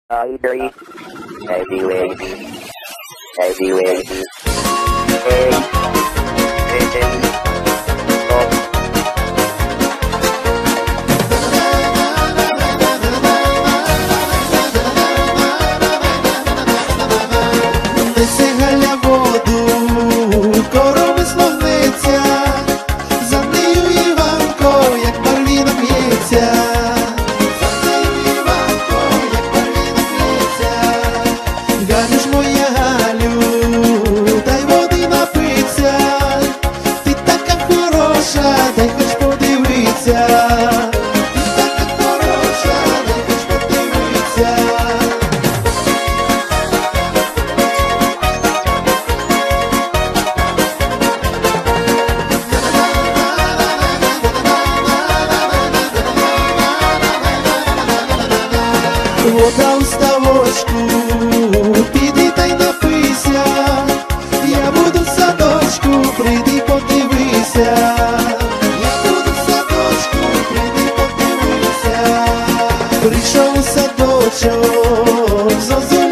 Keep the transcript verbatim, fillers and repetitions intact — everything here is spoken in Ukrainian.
Ay, Dre. Heavy wavy. Heavy wavy. Hey. Hey, hey. Oh. Несе Галя воду, корови славниця, за нею Іванко, як барвіна п'ється. За нею Іванко, як барвіна п'ється. Галю ж моя Галю, дай води напиться, ти така хороша, дай хоч подивиться. Ти така хороша, дай хоч подивиться. Вода у ставочку, піди та й напийся, я буду в садочку, прийди подивися. Я буду в садочку, прийди подивися. Прийшов у садочок, зозуля